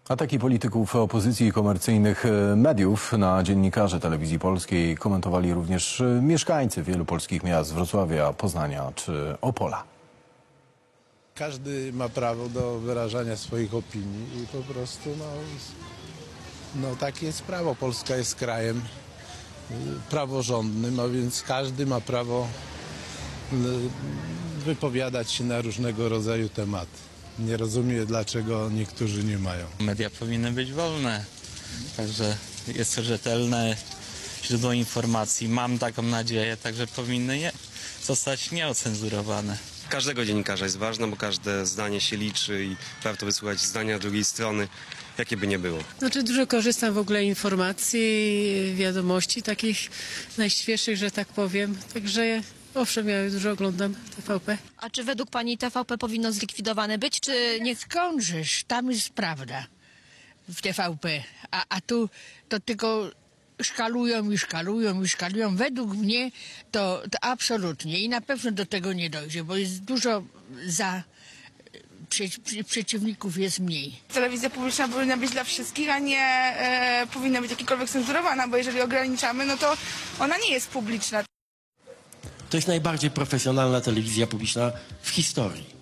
Ataki polityków opozycji i komercyjnych mediów na dziennikarzy Telewizji Polskiej komentowali również mieszkańcy wielu polskich miast: Wrocławia, Poznania czy Opola. Każdy ma prawo do wyrażania swoich opinii i po prostu no takie jest prawo. Polska jest krajem praworządnym, a więc każdy ma prawo wypowiadać się na różnego rodzaju tematy. Nie rozumiem, dlaczego niektórzy nie mają. Media powinny być wolne, także jest to rzetelne źródło informacji. Mam taką nadzieję, także powinny zostać nieocenzurowane. Każdego dziennikarza jest ważna, bo każde zdanie się liczy i warto wysłuchać zdania drugiej strony, jakie by nie było. Znaczy dużo korzystam w ogóle informacji, wiadomości takich najświeższych, że tak powiem. Także owszem, ja dużo oglądam TVP. A czy według pani TVP powinno zlikwidowane być, czy nie? Skądżeż, tam jest prawda w TVP, a tu to tylko szkalują i szkalują i szkalują. Według mnie to absolutnie i na pewno do tego nie dojdzie, bo jest dużo przeciwników jest mniej. Telewizja publiczna powinna być dla wszystkich, a nie powinna być jakikolwiek cenzurowana, bo jeżeli ograniczamy, no to ona nie jest publiczna. To jest najbardziej profesjonalna telewizja publiczna w historii.